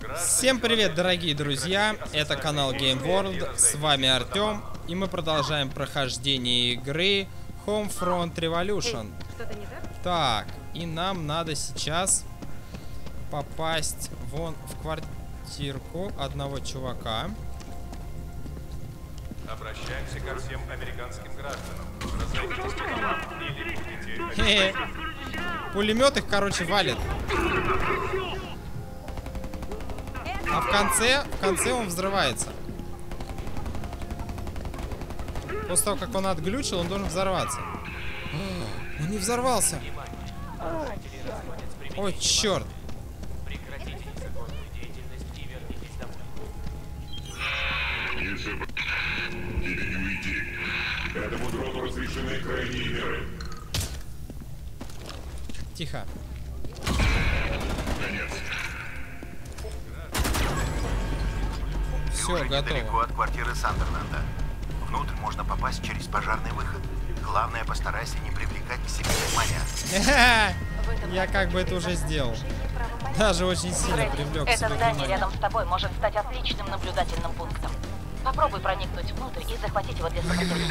Всем привет, дорогие друзья! Это канал Game World, с вами Артем, и мы продолжаем прохождение игры Homefront Revolution. Так, и нам надо сейчас попасть вон в квартирку одного чувака. Обращаемся ко всем американским гражданам. Разойдитесь по домам или будете... Пулемет их, короче, валит. А в конце он взрывается. После того, как он отглючил, он должен взорваться. Он не взорвался. Ой, черт. Прекратите незаконную деятельность и вернитесь домой. Или не уйти. Этому дрону разрешены крайние меры. Тихо. Конец. Все, Уже недалеко готово. от квартиры Сандерленда. Внутрь можно попасть через пожарный выход. Главное, постарайся не привлекать к себе внимания. Я как бы это уже сделал. Даже очень сильно привлек к Это себе здание внимание. рядом с тобой может стать отличным наблюдательным пунктом. Попробуй проникнуть внутрь и захватить его для сопротивления.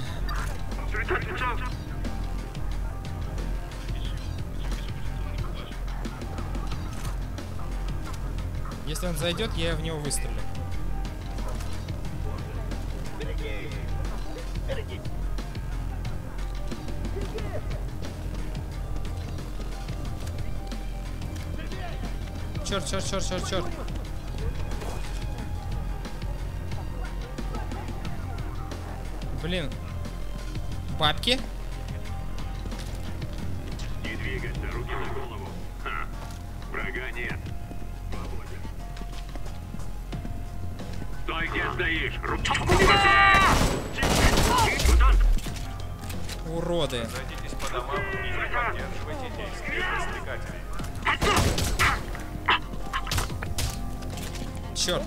Если он зайдет, я в него выстрелю. Черт, черт, черт, черт, черт. Блин. Бабки? Не двигайся, руки на голову. Ха. Врага нет. Свободен. Стой, где стоишь. Руки. Уроды. Разойдитесь по домам или поддерживайте действия подстрекателей. Черт.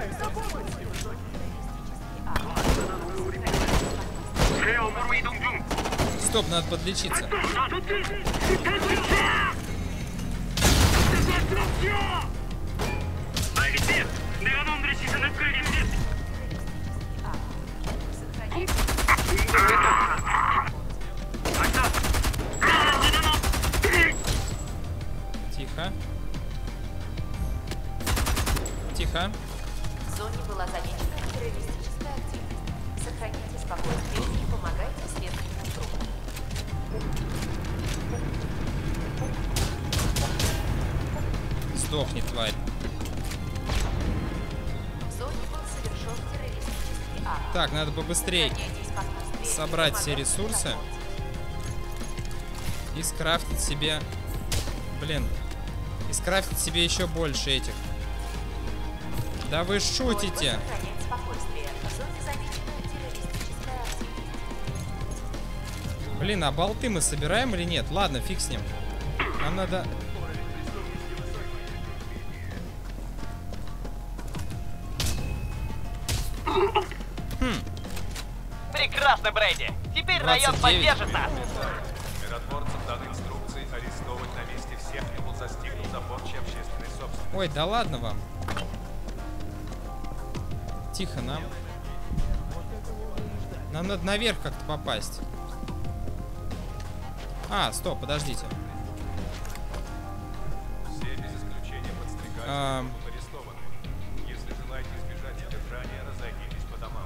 Стоп, надо подлечиться. Тихо. Тихо. В зоне была замечена террористическая активность. Сохраните спокойствие и помогайте следственным группам. Сдохни, тварь. В зоне был совершен террористический акт. Так, надо побыстрее Сохраняйтесь пока быстрее и собрать все помогайте ресурсы работать. и скрафтить себе... Блин. И скрафтить себе еще больше этих. Да вы шутите. Сохранять спокойствие. В зоне замечена террористическая активность. Блин, а болты мы собираем или нет? Ладно, фиг с ним. Нам надо... Прекрасно, Брейди. Теперь 29. район поддержит нас. Миротворцам даны инструкции арестовать на месте всех, кто был застигнут за порчей общественной собственности. Ой, да ладно вам. Тихо, нам надо наверх как-то попасть. А, стоп, подождите. Все без исключения подстрекатели будут арестованы. Если желаете избежать задержания, разойдитесь по домам.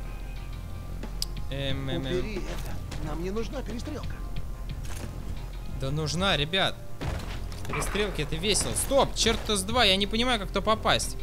Убери это. Нам не нужна перестрелка. Да нужна, ребят. Перестрелки это весело. Стоп, черт-то с два, я не понимаю, как туда попасть.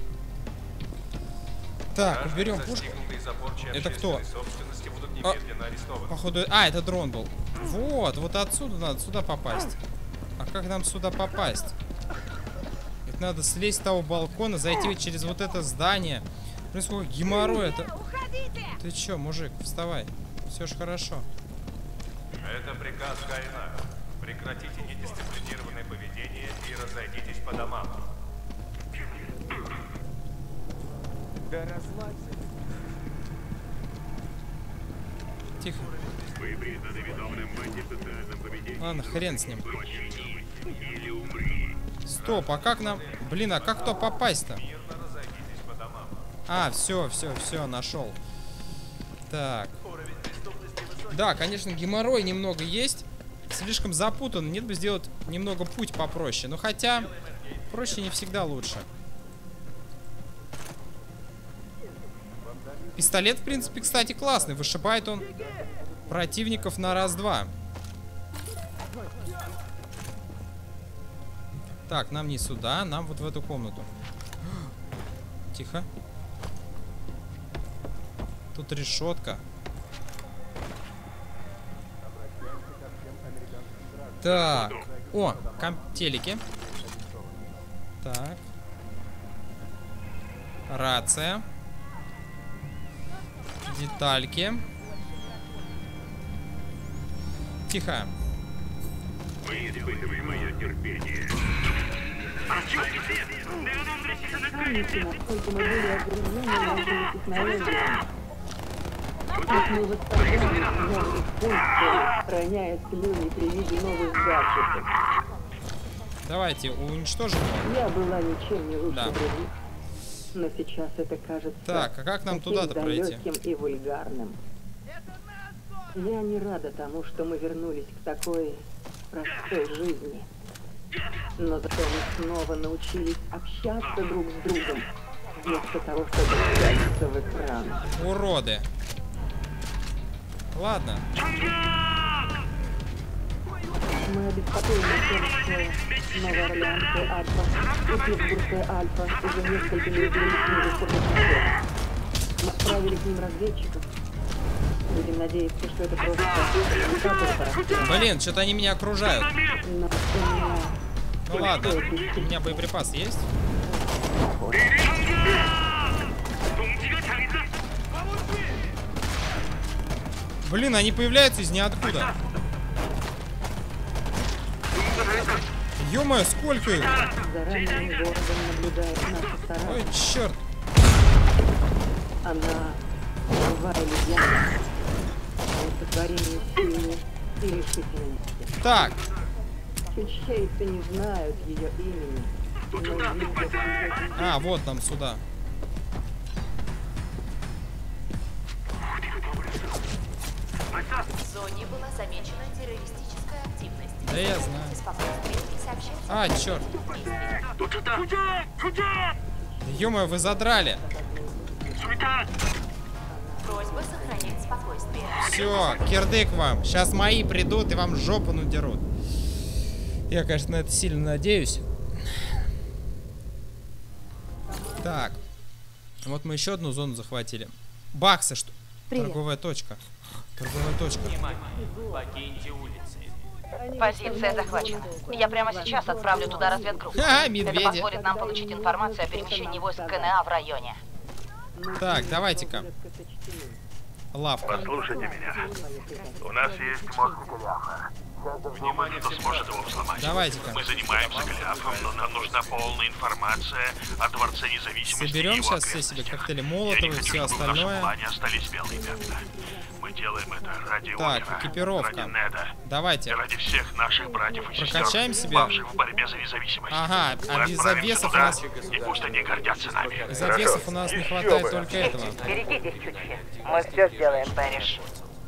Так, Граждане, уберем пушку. застигнутые за порчей Это кто? общественной собственности, будут немедленно арестованы. Походу... А, это дрон был. Вот отсюда надо сюда попасть. А как нам сюда попасть? Это надо слезть с того балкона, зайти через вот это здание. Блин, сколько геморроя это. Ты чё, мужик, вставай. Все ж хорошо. Это приказ Каина. Прекратите недисциплинированное поведение и разойдитесь по домам. Тихо. Вы признаны виновным в антисоциальном поведении. Ладно, хрен с ним. Почини или умри. Стоп, а как нам... Блин, а как туда попасть-то? А, все, нашел. Так. Да, конечно, геморрой немного есть. Слишком запутан. Нет бы сделать немного путь попроще. Но хотя, проще не всегда лучше. Пистолет, в принципе, кстати, классный. Вышибает он противников на раз-два. Так, нам не сюда, нам вот в эту комнату. Тихо. Тут решетка. Так. О, телеки. Так. Рация. Детальки. Тихо. Мы испытываем мое терпение. Помните, насколько мы были ограничены нашими технологиями? Как мы восстанавливаем новые функции, роняя слюни при виде новых гаджетов. Давайте уничтожим его. Я была ничем не лучше Да. других. Но сейчас это кажется Так, а как нам туда-то пройти? далеким и вульгарным. Я не рада тому, что мы вернулись к такой простой жизни. Но зато мы снова научились общаться друг с другом, вместо того, чтобы пялиться в экран. Уроды. Ладно. Мы обеспокоены тем, что Новоорлеанская Альфа и Питтсбургская Альфа уже несколько недель снизу сотрудничают. Мы отправили к ним разведчиков. Будем надеяться, что это просто индикатор. Блин, что-то они меня окружают. Но у меня... Ну ладно. У меня боеприпас есть? Блин, они появляются из ниоткуда. Ё-моё, сколько их? За ранним городом наблюдает наша вторая. Ой, черт. Она живая легенда. Олицетворение силы и решительности. Так, Ищейцы не знают ее имени, но видят ее. а, вот нам сюда. В зоне была замечена террористическая активность. Да я знаю. Спокойствие и сообщайте А, черт. Ё-моё, вы задрали. Просьба сохранять спокойствие. Все, кирдык вам. Сейчас мои придут и вам жопу надерут. Я, конечно, на это сильно надеюсь. Так. Вот мы еще одну зону захватили. Баксы, что? Привет. Торговая точка. Торговая точка. Покиньте улицы. Позиция захвачена. Я прямо сейчас отправлю туда разведгруппу. Ха, Это медведи. позволит нам получить информацию о перемещении войск КНА в районе. Так, давайте-ка. Лавка. Послушайте меня. У нас есть мозг Голиафа. Думаю, что сможет его взломать. Давайте-ка. Мы занимаемся Голиафом, но нам нужна полная информация о Дворце Независимости. Соберем и его сейчас все себе окрестностях. коктейли Я Молотова не и хочу, все чтобы в нашем остальное. плане остались белые пятна. Мы делаем это ради Так, Оливера, экипировка. ради Неда, и Давайте. ради всех наших братьев и сестер, Прокачаем себе. павших в борьбе за независимость. Ага, Мы а без отправимся завесов у туда, нас... и пусть они гордятся нами. Из завесов у нас не хватает только этого. Берегитесь чуть-чуть. Мы все сделаем, Пэриш.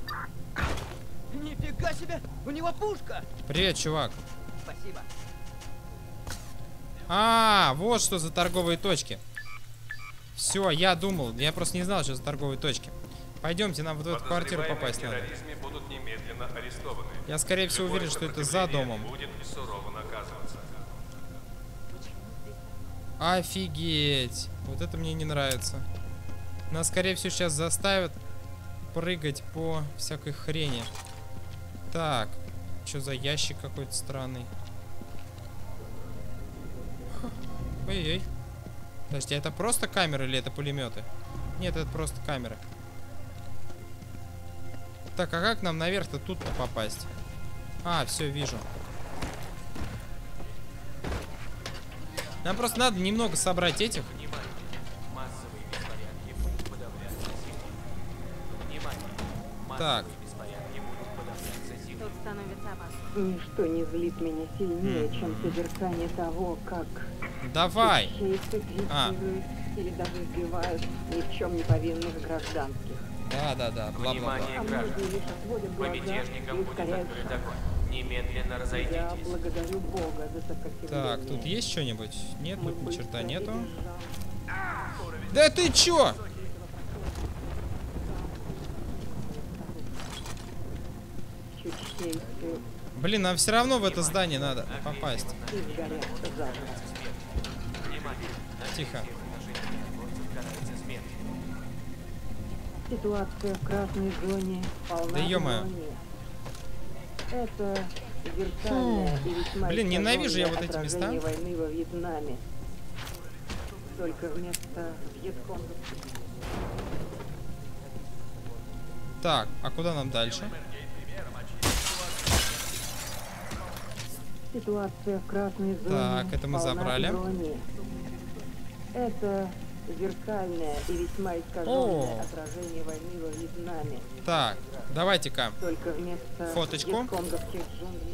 Нифига себе! У него пушка! Привет, чувак. Спасибо. А, вот что за торговые точки. Все, я думал, я просто не знал, что за торговые точки. Пойдемте, нам вот в эту квартиру попасть надо. Будут немедленно арестованы. Я, скорее всего, уверен, что это за домом. Будет сурово наказываться. Офигеть. Вот это мне не нравится. Нас, скорее всего, сейчас заставят прыгать по всякой хрени. Так. Что за ящик какой-то странный? Ой-ой. Подожди, это просто камеры или это пулеметы? Нет, это просто камеры. Так, а как нам наверх-то тут-то попасть? А, все, вижу. Нам просто надо немного собрать этих. Массовые беспорядки будут подавляться силой. Внимание! Так. Массовые беспорядки будут подавляться силой. становится опасно. Ничто не злит меня сильнее, чем созерцание того, как Давай. ищейцы критикуют или даже избивают ни в чем не повинных гражданских. Да, бла-бла-бла. Внимание, А граждане. многие лишь отводят По глаза и мятежникам будет ускоряют открыт шаг. огонь. Немедленно Я разойдитесь. благодарю Бога за сопротивление. Так, тут есть что-нибудь? Нет, Мы тут ни черта быстро нету. одержали. Да ты чё? Ищейцы Блин, нам все равно в это здание надо попасть. изгорят заживо. Внимание. Тихо. Карается смерть. Ситуация в красной зоне полна Да ё-моё. иронии. Это зеркальное и весьма Блин, ненавижу я вот эти отражение места. войны во Вьетнаме. Только вместо вьетконгов. Так, а куда нам дальше? Ситуация в красной зоне Так, это мы полна забрали. иронии. Это зеркальное и весьма искаженное О. отражение войны во Вьетнаме. Так, давайте-ка. Только вместо Фоточку. вьетконговских джунглей.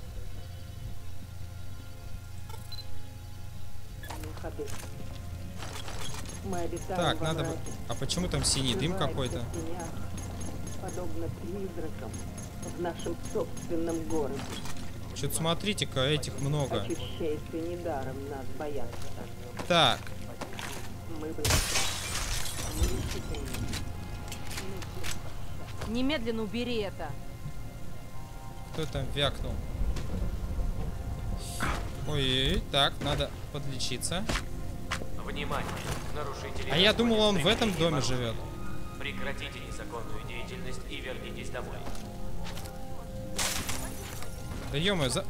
Ходы. Мы обитаем Так, во надо... мраке, А почему там синий дым скрываясь какой-то? в тенях, подобно призракам в нашем собственном городе. Что-то смотрите-ка, этих много. Ощущейцы недаром нас боятся. Так, Мы быстры. Мы решительны. Немедленно убери это. кто там вякнул? Ой, так, надо подлечиться. Внимание. Нарушители. А я думал, он в находятся этом применением доме оружия. живет. Прекратите незаконную деятельность и вернитесь домой. Да ё-моё, за...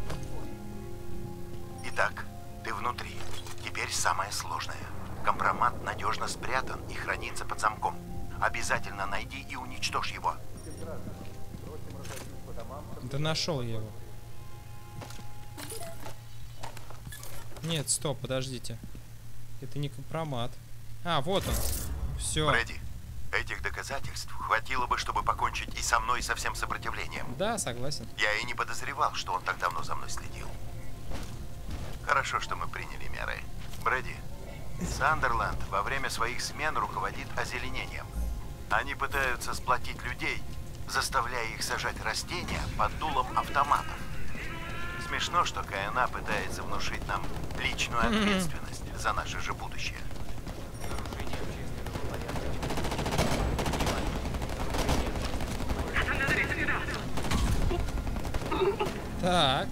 Итак, ты внутри. Теперь самое сложное. Компромат надежно спрятан и хранится под замком. Обязательно найди и уничтожь его. Да нашел я его. Нет, стоп, подождите. Это не компромат. А, вот он. Все. Фредди, этих доказательств хватило бы, чтобы покончить и со мной, и со всем сопротивлением. Да, согласен. Я и не подозревал, что он так давно за мной следил. Хорошо, что мы приняли меры. Брэди, Сандерланд во время своих смен руководит озеленением. Они пытаются сплотить людей, заставляя их сажать растения под дулом автоматов. Смешно, что КНА пытается внушить нам личную ответственность за наше же будущее. Нарушение общественного порядка. Так.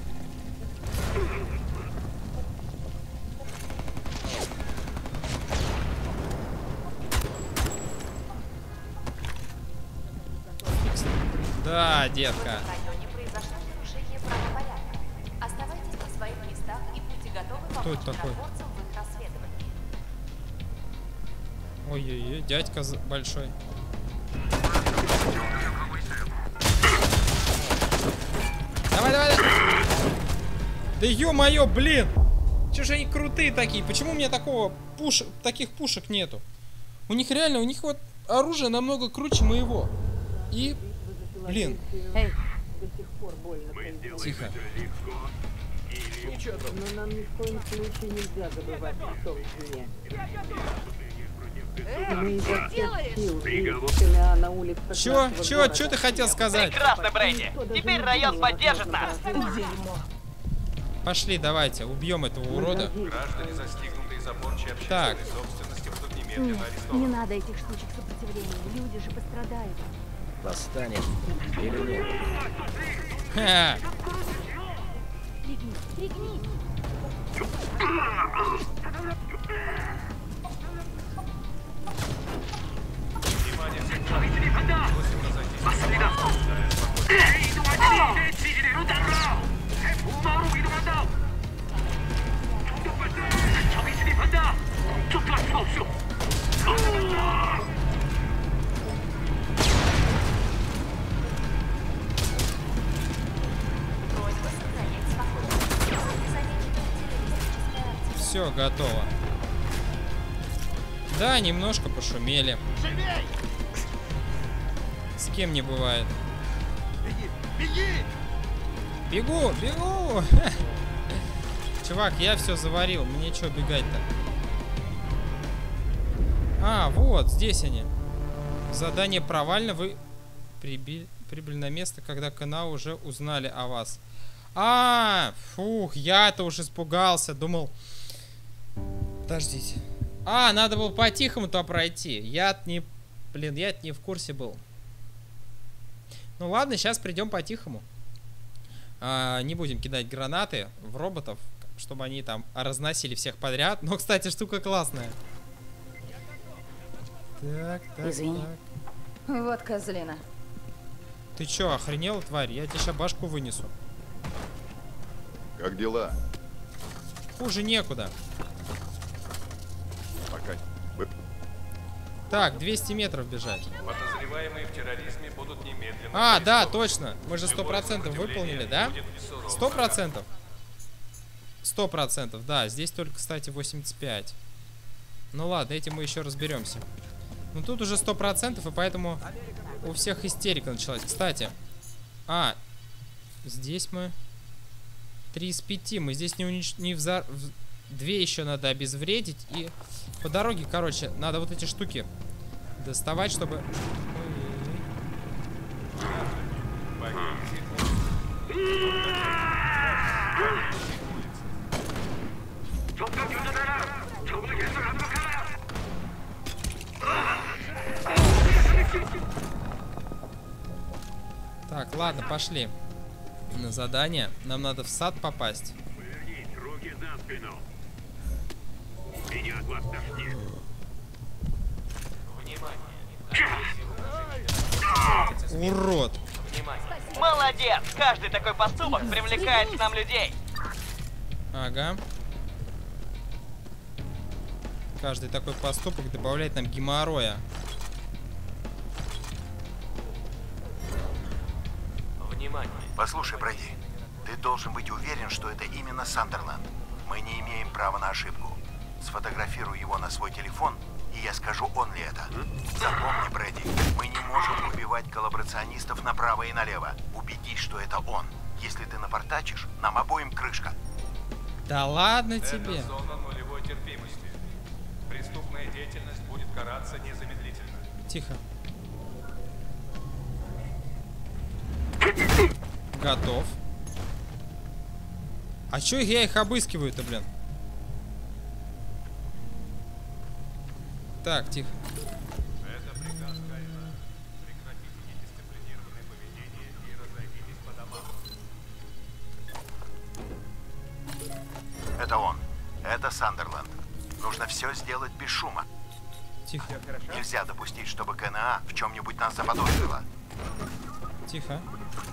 Да, детка. В районе произошло нарушение правопорядка. Оставайтесь на своих местах и будьте готовы Кто помочь это такой? миротворцам в их расследовании. Ой-ой-ой, дядька большой. Давай, давай, давай. Да ё-моё, блин! Чё же они крутые такие? Почему у меня таких пушек нету? У них реально, у них вот оружие намного круче моего. И, блин, Эй, До сих пор больно производит. тихо. Но нам ни в коем случае нельзя забывать о собственне. Мы изо всех сил КНА на улицах Чё нашего ты города. хотел сказать? Прекрасно, Брейди. Никто даже Теперь не район думал о поддержит том, нас. что Пошли, давайте, убьем этого урода. Граждане, застигнутые заборчей Так. общественной собственности, будут немедленно не арестованы. надо этих штучек сопротивления. Люди же пострадают. Восстанет или нет? Ха. Пригнись, пригнись. Внимание всех граждан. Просим разойтись. Просьба сохранять спокойствие. Замечена террористическая активность. Все, готово. Да, немножко пошумели. С кем не бывает. Бегу, бегу! Чувак, я все заварил. Мне что бегать-то? А, вот, здесь они. Задание провально. Вы прибыли на место, когда КНА уже узнали о вас. Фух, я-то уж испугался. Думал... Подождите. Надо было по-тихому-то пройти. Я-то не в курсе был. Ну ладно, сейчас придем по-тихому. Не будем кидать гранаты в роботов, чтобы они там разносили всех подряд. Но, кстати, штука классная. Так. Извини. Вот козлина. Ты чё, охренела, тварь? Я тебе сейчас башку вынесу. Как дела? Хуже некуда. Пока. Так, 200 метров бежать. Подозреваемые в терроризме будут немедленно... Да, точно. Мы же 100% выполнили, да? 100%. 100%, да. Здесь только, кстати, 85. Ну ладно, этим мы еще разберемся. Ну тут уже 100%, и поэтому у всех истерика началась. Кстати, здесь мы 3 из 5. Мы здесь не 2 еще надо обезвредить. И по дороге, короче, надо вот эти штуки доставать, чтобы... Так, ладно, пошли на задание. Нам надо в сад попасть. Руки за спину. Меня от вас тошнит. Урод. Молодец! Каждый такой поступок привлекает к нам людей. Ага. Каждый такой поступок добавляет нам геморроя. Внимание. Послушай, Брэди, ты должен быть уверен, что это именно Сандерленд. Мы не имеем права на ошибку. Сфотографируй его на свой телефон, и я скажу, он ли это. Запомни, Брэди, мы не можем убивать коллаборационистов направо и налево. Убедись, что это он. Если ты напортачишь, нам обоим крышка. Да ладно тебе. Это зона нулевой терпимости. Преступная деятельность будет караться незамедлительно. Тихо. Готов. А чё я их обыскиваю-то, блин? Так, тихо. Это приказ Кайна. Прекратите недисциплинированное поведение и разойдитесь по домам. Это он. Это Сандерленд. Нужно все сделать без шума. Тихо. Нельзя допустить, чтобы КНА в чем-нибудь нас заподозрила. Тихо.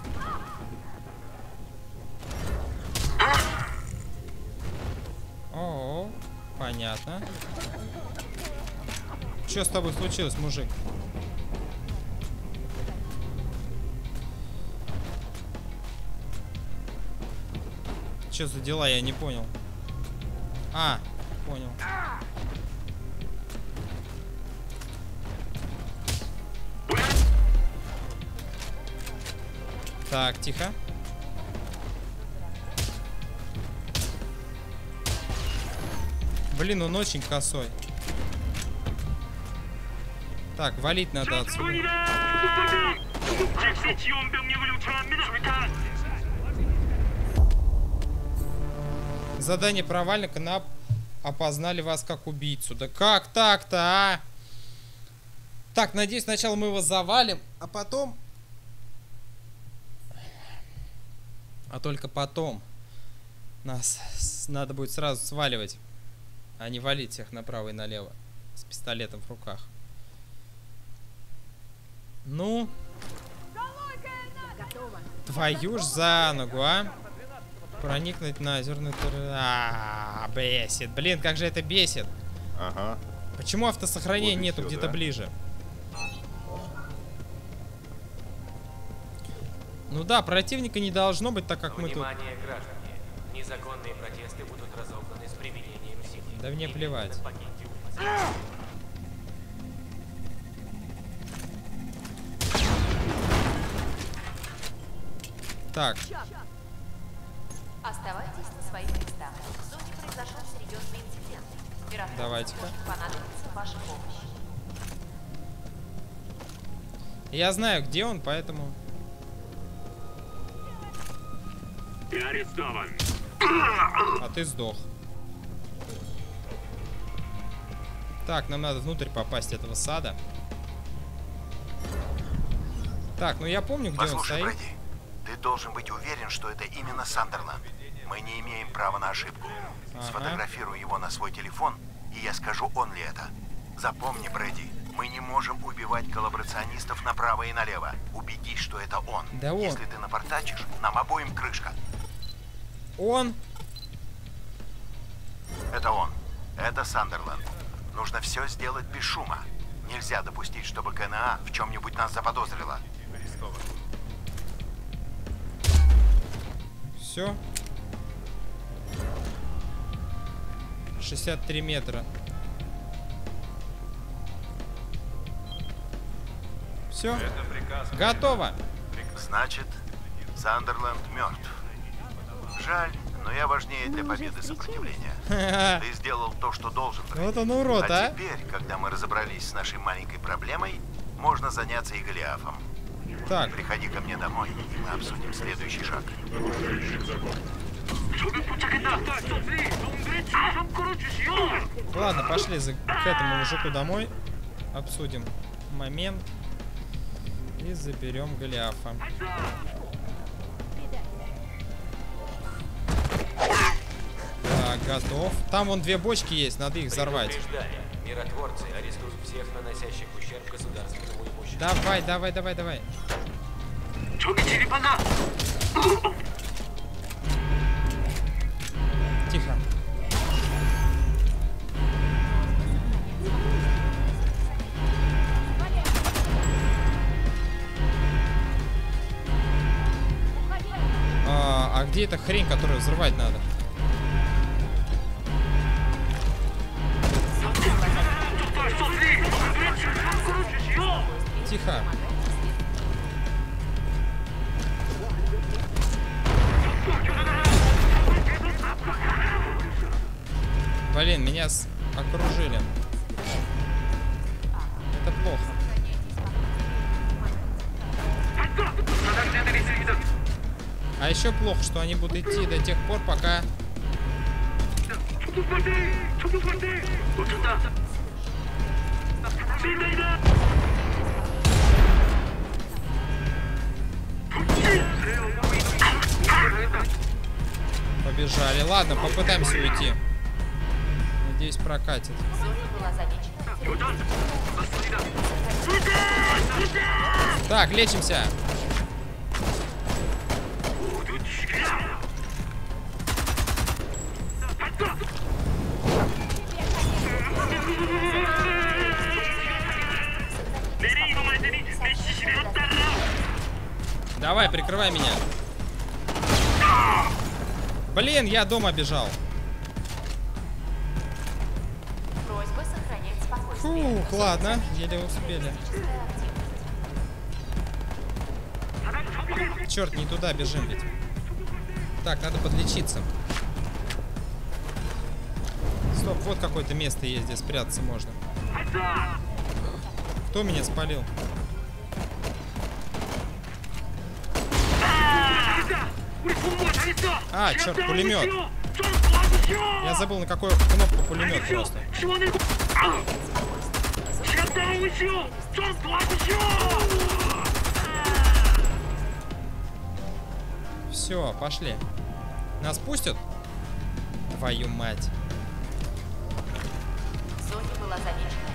О, понятно. Что с тобой случилось, мужик? Что за дела, я не понял. Понял. Так, тихо. Блин, он очень косой. Так, валить надо отсюда. Задание провально, КНАП опознали вас как убийцу. Да как так-то, а? Так, надеюсь, сначала мы его завалим, а потом... А только потом нас надо будет сразу сваливать, а не валить всех направо и налево с пистолетом в руках. Ну, твою ж за ногу, а? Проникнуть на озерную бесит. Блин, как же это бесит. Ага. Почему автосохранения Вот нету всё, где-то да? ближе? Ну да, противника не должно быть, так как мы тут. Внимание, граждане. Незаконные протесты будут разогнаны с применением силы. Да мне плевать. Немедленно покиньте улицу. Так. Оставайтесь на своих местах. В зоне произошел серьезный инцидент. Вероятно, Давайте-ка. может понадобится ваша помощь. Я знаю, где он, поэтому... Ты арестован. А ты сдох. Так, нам надо внутрь попасть этого сада. Так, ну я помню, где он Послушай, стоит. Брэди, ты должен быть уверен, что это именно Сандерланд. Мы не имеем права на ошибку. Сфотографируй его на свой телефон, и я скажу, он ли это. Запомни, Брэди, мы не можем убивать коллаборационистов направо и налево. Убедись, что это он. Да он. Если ты напортачишь, нам обоим крышка. Он? Это он. Это Сандерланд. Нужно все сделать без шума. Нельзя допустить, чтобы КНА в чем-нибудь нас заподозрила. Все. 63 метра. Все. Готово. Значит, Сандерланд мертв. Жаль, но я важнее для победы сопротивления. Ты сделал то, что должен. Вот он урод, а? Теперь, когда мы разобрались с нашей маленькой проблемой, можно заняться и Голиафом. Так. Приходи ко мне домой, и мы обсудим следующий шаг. Ладно, пошли к этому мужику домой. Обсудим момент. И заберем Голиафа. Так, готов. Там вон 2 бочки есть, надо их взорвать. Миротворцы арестуют всех, наносящих ущерб государственному имуществу. Давай, давай, давай, давай. Тихо. А где эта хрень, которую взрывать надо? Тихо. Блин, меня окружили. Это плохо. А еще плохо, что они будут идти до тех пор, пока... Побежали. Ладно, попытаемся уйти. Надеюсь, прокатит. Так, лечимся. Давай, прикрывай меня. Блин, я дома бежал. Просьба сохранять спокойствие. Фух, ладно, еле успели. Черт, не туда бежим ведь. Так, надо подлечиться. Стоп, вот какое-то место есть, где спрятаться можно. Кто меня спалил? А, черт, пулемет. Я забыл, на какую кнопку пулемет просто. Все, пошли. Нас пустят? Твою мать. В зоне была замечена.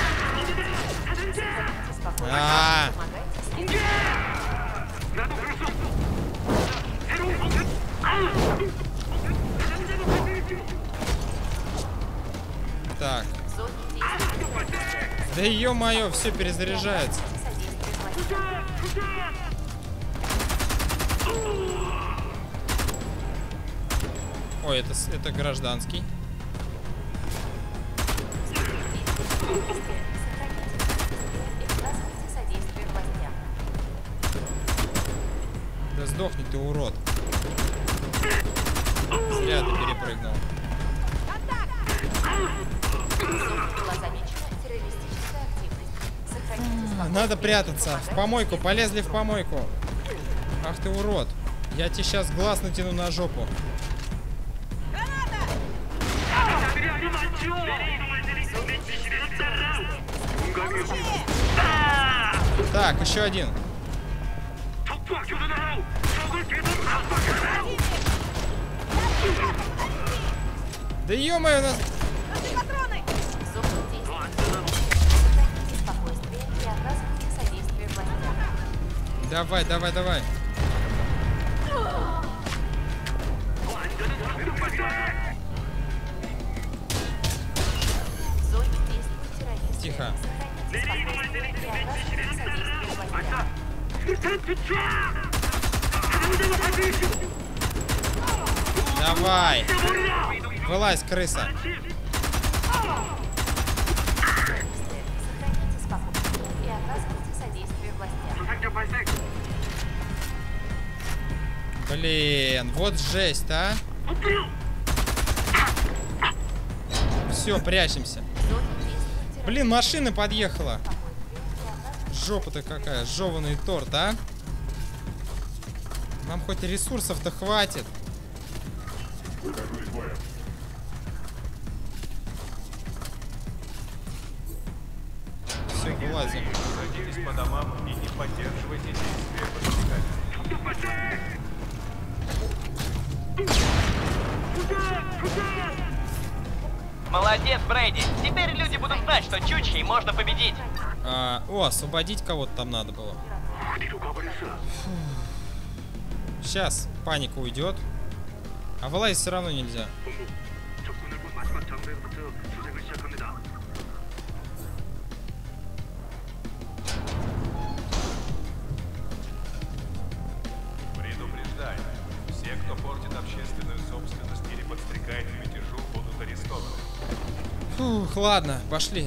Так. Да ё-моё, все перезаряжается. Ой, это гражданский. Да сдохни ты, урод. зря ты перепрыгнул. Была замечена террористическая активность. Сохраните Надо прятаться. В помойку. Полезли в помойку. Ах ты урод. Я тебе сейчас глаз натяну на жопу. Так, еще один. Да ё-моё, у нас... спокойствие и оказывайте содействие властям. Давай, давай, давай. В зоне действует террорист. Тихо. Сохраните спокойствие и оказывайте содействие властям. Давай. Вылазь, крыса. Сохраните спокойствие и оказывайте содействие властям. Блин, вот жесть, а. Все, прячемся. Блин, машина подъехала. Жопа-то какая, жеванный торт, а. Нам хоть ресурсов-то хватит. Все, вылазим. Садитесь по домам и не поддерживайте действия подстрекателей. Молодец, Брейди. Теперь люди будут знать, что чучхей можно победить. О, освободить кого-то там надо было. Сейчас паника уйдет. А вылазить все равно нельзя. Предупреждаю. Все, кто портит общественную собственность или подстрекает к мятежу, будут арестованы. Фух, ладно, пошли.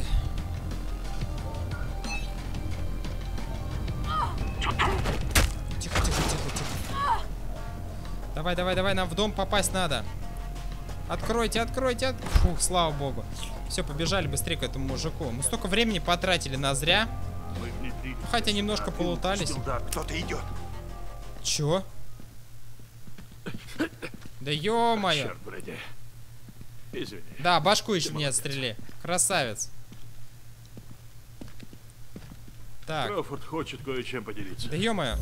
Тихо, тихо, тихо, тихо. Давай, давай, давай, нам в дом попасть надо. Откройте, откройте. Фух, слава богу. Все, побежали быстрее к этому мужику. Мы столько времени потратили на зря. Хотя немножко полутались. Кто-то идет. Чё? Да ё-моё. Черт, Брэди. Извини. Да, башку еще не отстрели. Красавец. Так. Кроуфорд хочет кое-чем поделиться. Да ё-моё.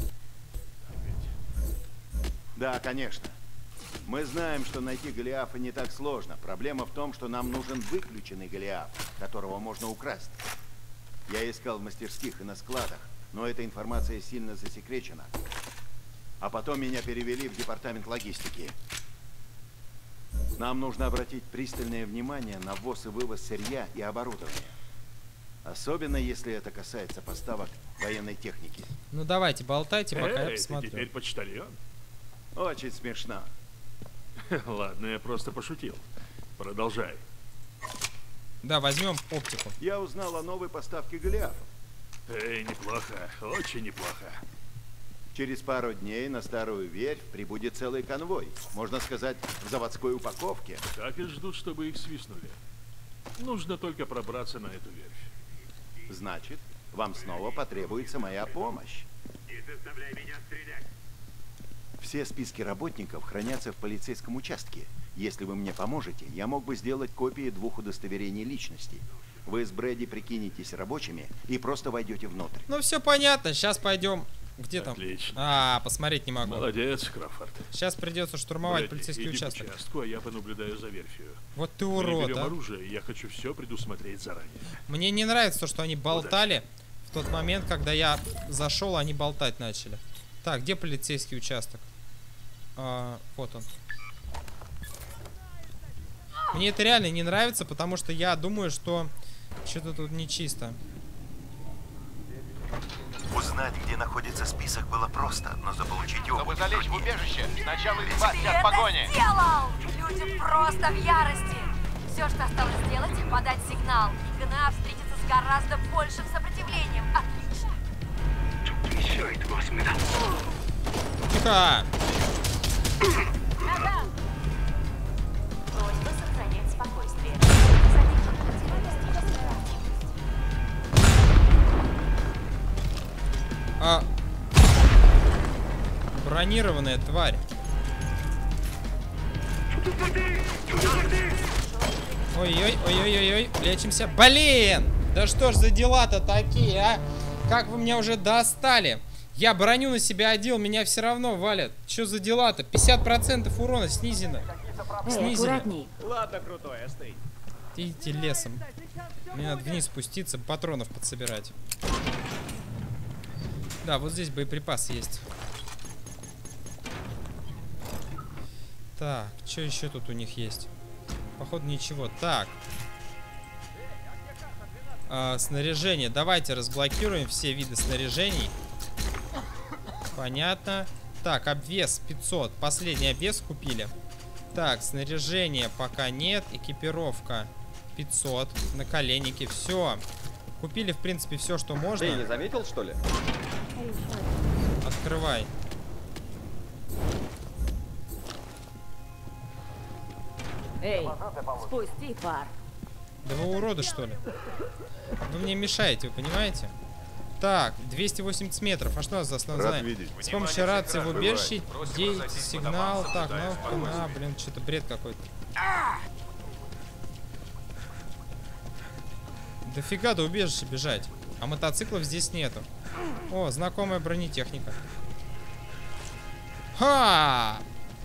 Да, конечно. Мы знаем, что найти Голиафа не так сложно. Проблема в том, что нам нужен выключенный Голиаф, которого можно украсть. Я искал в мастерских и на складах, но эта информация сильно засекречена. А потом меня перевели в департамент логистики. Нам нужно обратить пристальное внимание на ввоз и вывоз сырья и оборудования. Особенно, если это касается поставок военной техники. Ну давайте, болтайте, пока я Ты посмотрю. теперь почтальон? Очень смешно. Ладно, я просто пошутил. Продолжай. Да, возьмем оптику. Я узнал о новой поставке Голиафов. Эй, неплохо, очень неплохо. Через пару дней на Старую Верфь прибудет целый конвой. Можно сказать, в заводской упаковке. Так и ждут, чтобы их свистнули. Нужно только пробраться на эту верфь. Значит, вам снова потребуется моя помощь. Не заставляй меня стрелять. Все списки работников хранятся в полицейском участке. Если вы мне поможете, я мог бы сделать копии 2 удостоверений личности. Вы с Брэди прикинетесь рабочими и просто войдете внутрь. Ну все понятно, сейчас пойдем. Где там? Отлично. Посмотреть не могу. Молодец, Кроуфорд. Сейчас придется штурмовать Брэди, полицейский иди участок. к участку, а я понаблюдаю за верфью. Вот ты Мы урод, берем а. оружие, и я хочу все предусмотреть заранее. Мне не нравится то, что они болтали в тот момент, когда я зашел, они болтать начали. Так, где полицейский участок? Вот он. Мне это реально не нравится, потому что я думаю, что что-то тут нечисто. Узнать, где находится список, было просто, но заполучить опыт... Чтобы залечь в убежище, сначала избавься от погони. Сделал! Люди просто в ярости! Все, что осталось сделать, подать сигнал. И ГНА встретится с гораздо большим сопротивлением. Отлично! Тихо! Бронированная тварь. Ой-ой, ой-ой-ой-ой, лечимся. Блин! Да что ж за дела-то такие, а? Как вы меня уже достали? Я броню на себя одел, меня все равно валят. Что за дела-то? 50% урона снизено. Аккуратней. Ладно, крутой, остынь. Идите лесом. Мне надо вниз спуститься, патронов подсобирать. Да, вот здесь боеприпасы есть. Так, что еще тут у них есть? Походу ничего. Так. Снаряжение. Давайте разблокируем все виды снаряжений. Понятно. Так, обвес 500. Последний обвес купили. Так, снаряжение пока нет. Экипировка 500. Наколенники. Все. Купили, в принципе, все, что можно. Ты не заметил, что ли? Открывай. Эй, спусти пар. Да вы уроды, что ли? Вы мне мешаете, вы понимаете? Так, 280 метров. А что у нас за основное? С помощью рации в убежище деять сигнал. Так, ну, блин, что-то бред какой-то. Дофига до убежища бежать. А мотоциклов здесь нету. О, знакомая бронетехника. Ха!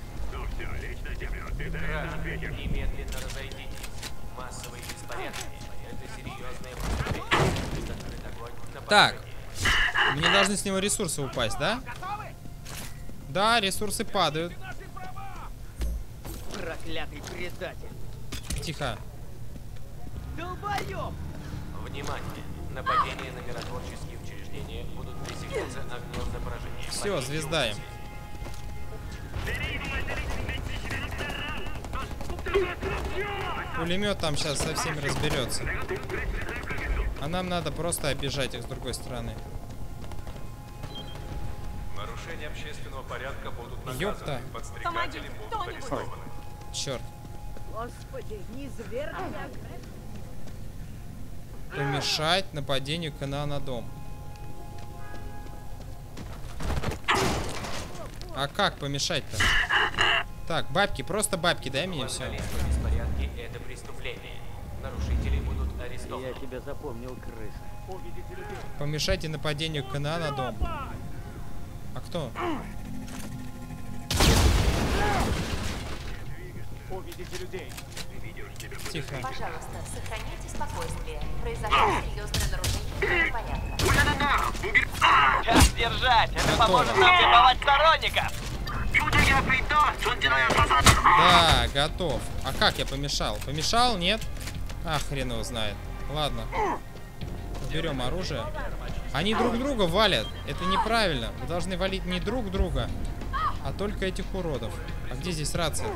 Немедленно разойдитесь. Массовые беспорядки. Это серьезное преступление. Закрыт огонь на Так. Мне должны с него ресурсы упасть, да? Да, ресурсы падают. Проклятый предатель. Тихо. Долбоёб! Внимание! Нападения на миротворческие учреждения будут пресекаться огнем на поражение. Все, звезда им. Пулемет там сейчас со всеми разберется. А нам надо просто обижать их с другой стороны. Нарушение общественного порядка будут Ёпта. наказаны. Подстрекатели будут арестованы. Черт. Господи, не зверь. Помешать нападению КНА на дом. А как помешать-то? Так, бабки, просто бабки, дай мне все. Беспорядки — это преступление. Нарушители будут арестованы. Я тебя запомнил, крыса. Помешайте нападению КНА на дом. А кто? Увидите людей. Тихо. Пожалуйста, сохраняйте спокойствие. Произошло серьезное нарушение порядка. Час держать! Это Готово. поможет нам вербовать сторонников! Да, готов. А как я помешал? Помешал? Нет? А, хрен его знает. Ладно. Берем оружие. Они друг друга валят. Это неправильно. Вы должны валить не друг друга, а только этих уродов. А где здесь рация-то?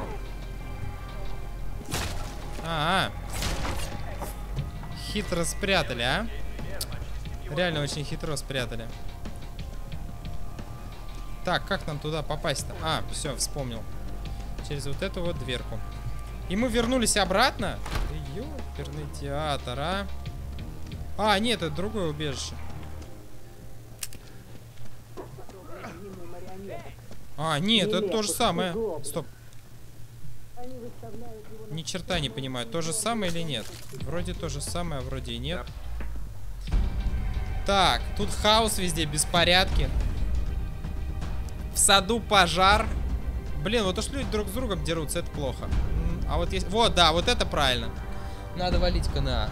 Хитро спрятали, а? Реально очень хитро спрятали. Так, как нам туда попасть-то? А, все, вспомнил. Через вот эту вот дверку. И мы вернулись обратно? Ёперный театр, а? А, нет, это другое убежище. А, нет, это то же самое. Стоп. Ни черта не понимаю, то же самое или нет? Вроде то же самое, а вроде и нет. Так, тут хаос везде, беспорядки. В саду пожар. Блин, вот то, что люди друг с другом дерутся, это плохо. А вот есть... Вот, да, вот это правильно. Надо валить КНА.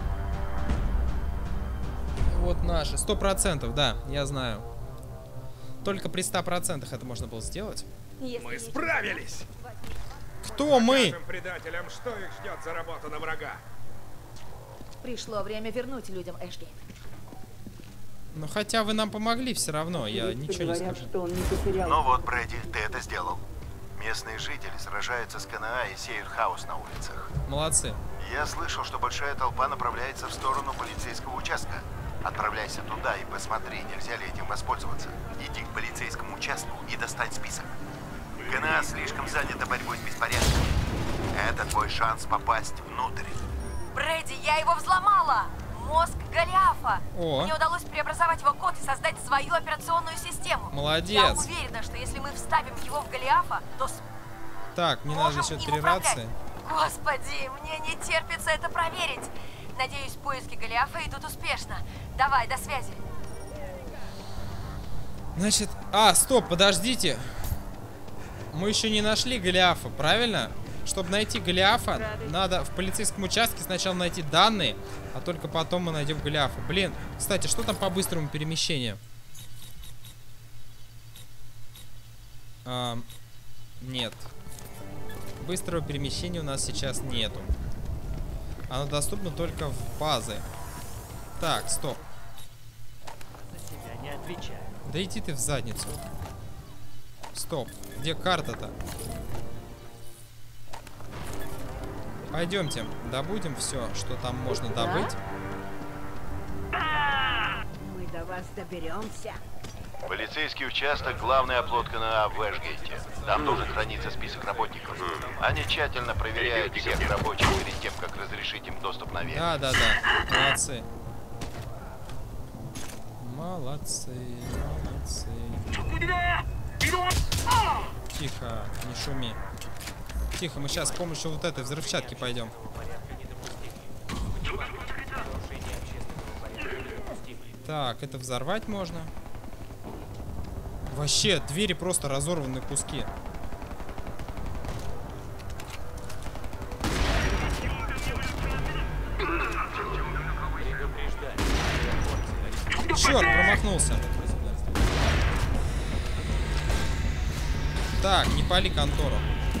Вот наши. 100%, да, я знаю. Только при 100% это можно было сделать. Мы Справились! Кто мы? Покажем предателям, что их ждет за работу на врага. Пришло время вернуть людям Эшгейт. Ну хотя вы нам помогли все равно, я Люди ничего не говорят, скажу. что он не потерял. Ну вот, Брэди, ты это сделал. Местные жители сражаются с КНА и сеют хаос на улицах. Молодцы. Я слышал, что большая толпа направляется в сторону полицейского участка. Отправляйся туда и посмотри, нельзя ли этим воспользоваться. Иди к полицейскому участку и достань список. КНА слишком занята борьбой с беспорядком. Это твой шанс попасть внутрь. Брэди, я его взломала! Мозг Голиафа! О. Мне удалось преобразовать его код и создать свою операционную систему. Молодец. Я уверена, что если мы вставим его в Голиафа, то Так, мне надо еще 3 рации. Господи, мне не терпится это проверить. Надеюсь, поиски Голиафа идут успешно. Давай, до связи. Значит, стоп, подождите. Мы еще не нашли Голиафа, правильно? Чтобы найти Голиафа, надо в полицейском участке сначала найти данные, а только потом мы найдем Голиафа. Блин, кстати, что там по быстрому перемещению? Нет. Быстрого перемещения у нас сейчас нету. Оно доступно только в базы. Так, стоп. Не отвечаю. Да иди ты в задницу. Стоп. Где карта-то? Пойдемте, добудем все, что там можно добыть. Мы до вас доберемся. Полицейский участок — главная оплотка на Вэшгейте. Там должен храниться список работников. Они тщательно проверяют всех рабочих перед тем, как разрешить им доступ наверх. Да. Молодцы. Молодцы. Тихо, не шуми. Тихо, мы сейчас с помощью вот этой взрывчатки пойдем. Так, это взорвать можно. Вообще, двери просто разорваны на куски. Черт, промахнулся. Так, не пали контору.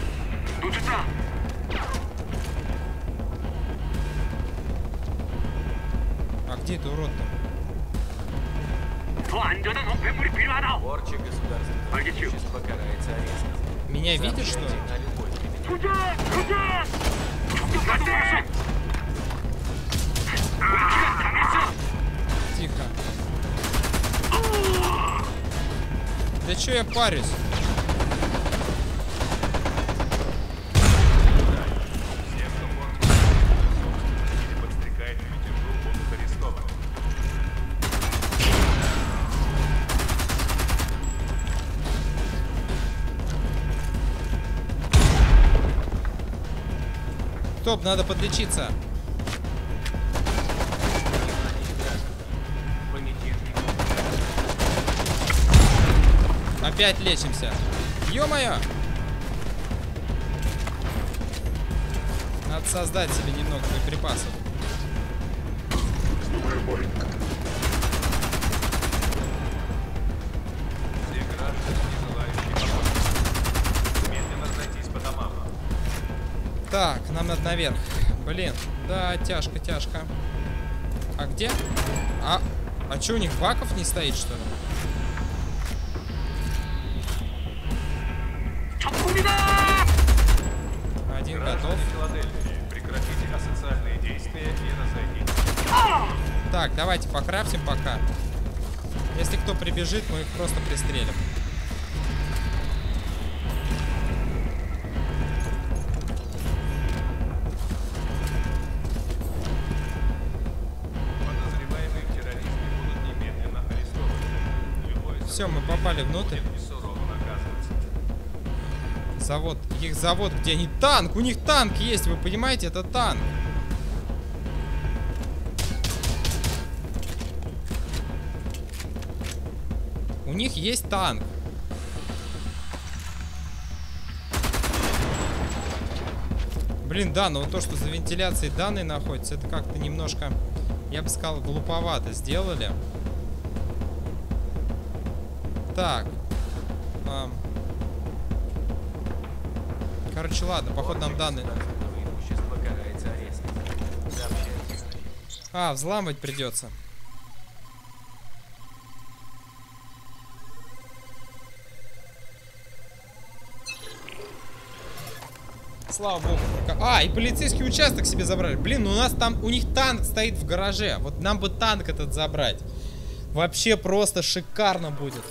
А где это урод-то? Порча государственного имущества карается арестом. Меня видишь, что ли? На любой Тихо. Да чё я парюсь? Все, кто или подстрекает к мятежу, будут арестованы. Стоп, надо подлечиться. Опять лечимся. Ё-моё! Надо создать себе немного боеприпасов. Все граждане, не желающие помочь, медленно разойтись по домам. Так, нам надо наверх. Блин, да, тяжко. А где? А чё, у них баков не стоит, что ли? Один готов. Филадельфии, прекратите асоциальные действия и разойдитесь. Так, давайте покрафтим пока. Если кто прибежит, мы их просто пристрелим. Подозреваемые в терроризме будут немедленно арестованы. Все, мы попали внутрь. И сурово наказываться. Завод, их завод, где они? Танк! У них танк есть, вы понимаете? Это танк. У них есть танк. Блин, да, но вот то, что за вентиляцией данные находятся, это как-то немножко, я бы сказал, глуповато сделали. Так. Короче, ладно, походу нам данные. имущества карается арестом. Сообщайте. Взламывать придется. Слава богу. И полицейский участок себе забрали. Блин, ну у нас там, у них танк стоит в гараже. Вот нам бы танк этот забрать. Вообще просто шикарно будет.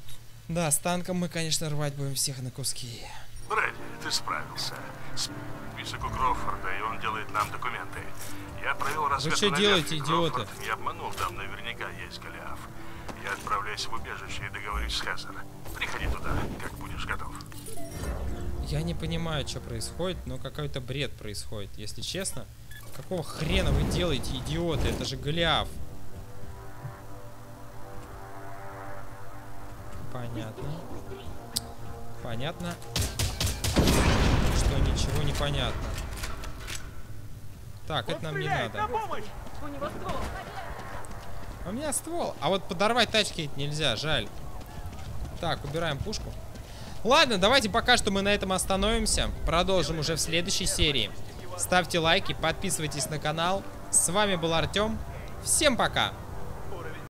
Да, с танком мы, конечно, рвать будем всех на куски. Брэдли, ты справился. список у Кроуфорда, и он делает нам документы. Я провел разведку. Вы что делаете, наверх, идиоты? Кроуфорд не обманул, там наверняка есть Голиаф. Я отправляюсь в убежище и договорюсь с Хезер. Приходи туда, как будешь готов. Я не понимаю, что происходит, но какой-то бред происходит, если честно. Какого хрена вы делаете, идиоты? Это же Голиаф. Понятно. Понятно. Что ничего не понятно. Так, это нам не надо. У него ствол. У меня ствол. А вот подорвать тачки нельзя, жаль. Так, убираем пушку. Ладно, давайте пока что мы на этом остановимся. Продолжим уже в следующей серии. Ставьте лайки, подписывайтесь на канал. С вами был Артем. Всем пока!